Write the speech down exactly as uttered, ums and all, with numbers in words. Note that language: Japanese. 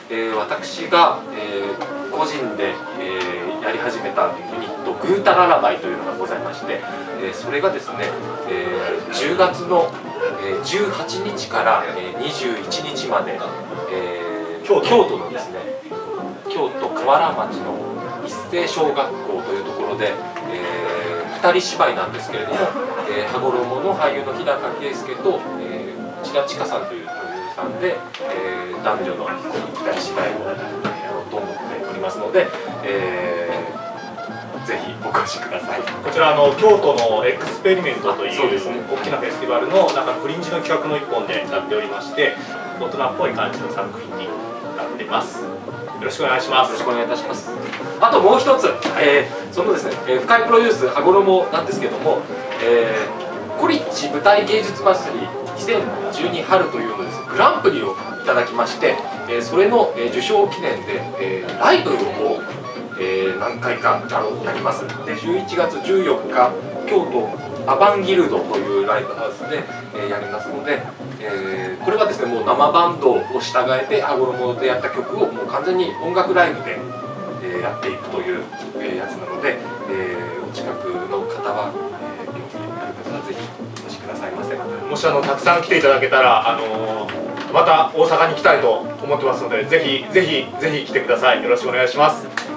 えー、私が、えー、個人で、えー、やり始めたユニットグータララバイというのがございまして、えー、それがですね、えー、じゅうがつの、えー、じゅうはちにちから、えー、にじゅういちにちまで、えー、京都のですね京都河原町の一斉小学校というところで、えー、ふたり芝居なんですけれども、えー、羽衣の俳優の日高圭介と、えー、内田千佳さんという女優さんで、えー、男女のふたり芝居をやろうと思っておりますので、えー、ぜひお越しください。 こちらあの京都のエクスペリメントというそうですね、 大きなフェスティバルの中のフリンジの企画の一本でなっておりまして、大人っぽい感じの作品になっています。よろしくお願いします。 よろしくお願いいたします。あともう一つ、えー、そのですね、えー、深井プロデュース羽衣なんですけども、えー、コリッチ舞台芸術祭りにせんじゅうに春というのです、グランプリをいただきまして、えー、それの、えー、受賞記念で、えー、ライブを、えー、何回かあのやります。でじゅういちがつじゅうよっか京都アバンギルドというライブハウスで、えー、やりますので、えー、これはですねもう生バンドを従えて羽衣でやった曲をもう完全に音楽ライブで、えー、やっていくという、えー、やつなので、えー、お近くの方は、えー、興味ある方はぜひお越しくださいませ。 もしあのたくさん来ていただけたら、あのー、また大阪に来たいと思ってますので、ぜひぜひぜひ来てください。よろしくお願いします。